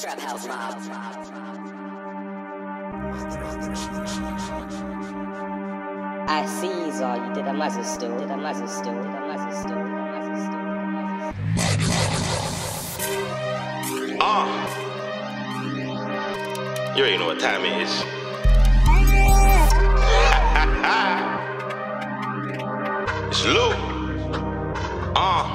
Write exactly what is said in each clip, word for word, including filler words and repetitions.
Trap House Mob. I see all you did a muzzle still, did a muzzle still, did a muzzle still, did a muzzle still, did a muzzle still. Ah, uh, you already know what time it is. It's Lou. Ah. Uh.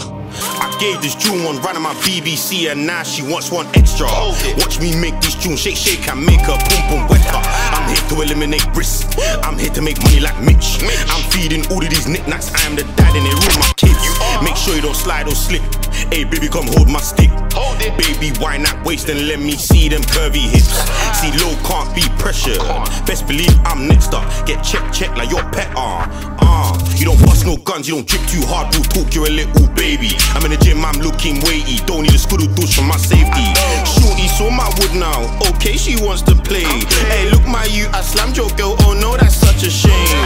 I gave this June one run on my B B C and now she wants one extra. Watch me make this June shake, shake and make her pum pum wetter. I'm here to eliminate risk. I'm here to make money like Mitch. I'm feeding all of these knickknacks. I am the dad and they rule my kids. Make sure you don't slide or slip. Hey baby, come hold my stick. Hold it, baby, wine that waist and let me see them curvy hips. See, low can't be pressured. Best believe I'm next up. Get checked, checked like your pet. Ah, uh, ah. Uh. You don't bust no guns, you don't drip too hard. Real talk, you're a little baby. I'm in the gym, I'm looking weighty. Don't need a scuddle douche for my safety. Shorty saw my wood now. Okay, she wants to play. Hey, look my you, I slammed your girl. Oh no, that's such a shame.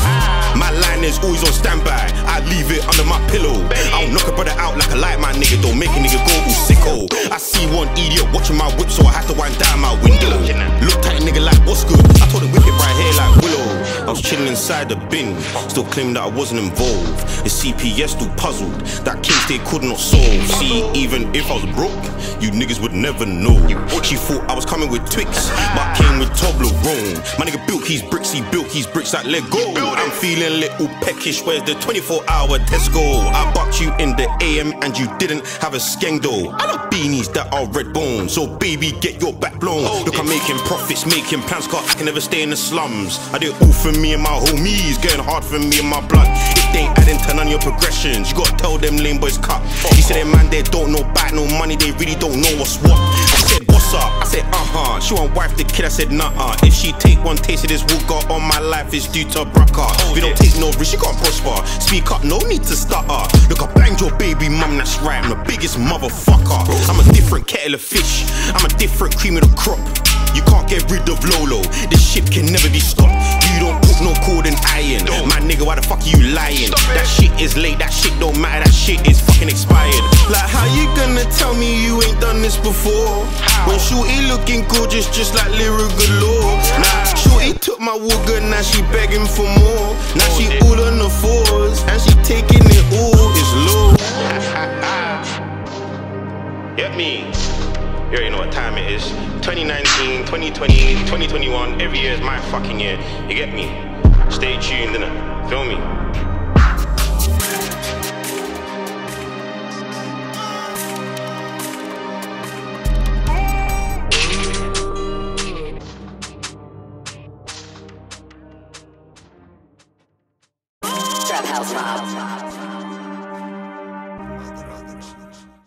My line is always on standby. I leave it under my pillow. I'll knock a brother out like a light, my nigga. Don't make a nigga go all sicko. I see one idiot watching my whip, so I had to wind down my window. Look tight, nigga, like what's good? I told him whip it right here like Willow. I was chilling inside the bin, still claiming that I wasn't involved. The C P S still puzzled, that case they could not solve. See, even if I was broke, you niggas would never know. She thought I was coming with Twix, but I came with Toblerone. My nigga built his bricks, he built his bricks like Lego. I'm feeling a little peckish, where's the twenty-four hour Tesco? I bucked you in the A M and you didn't have a skengdo. I love beanies that are red bone, so baby get your back blown. Look, I'm making profits, making plans, cause I can never stay in the slums. I did all for me and my homies, getting hard for me and my blood. If they ain't adding to none of your progressions, you gotta tell them lame boys cut. He said, hey man, they don't know back no money, they really don't know what's what. I said, what's up? I said, uh-huh. She want wife the kid, I said, nah-uh. If she take one taste of this woodgar on my life, it's due to Braca. If you don't take no risk, you can't prosper. Speak up, no need to stutter. Look, I banged your baby mum, that's right, I'm the biggest motherfucker. I'm a different kettle of fish, I'm a different cream of the crop. You can't get rid of Lolo, this shit can never be stopped. You don't put no cord in iron. My nigga, why the fuck are you lying? That shit is late, that shit don't matter, that shit is fucking expired. Like how you gonna tell me you ain't done this before? When Shorty looking gorgeous just like Lyric galore. Nah, Shorty took my wooga, now she begging for more. Now she all on the fours, and she taking it all, it's low. Get me. You already know what time it is. twenty nineteen, twenty twenty, twenty twenty-one, every year is my fucking year. You get me? Stay tuned, innit? Feel me? Trap House Mob.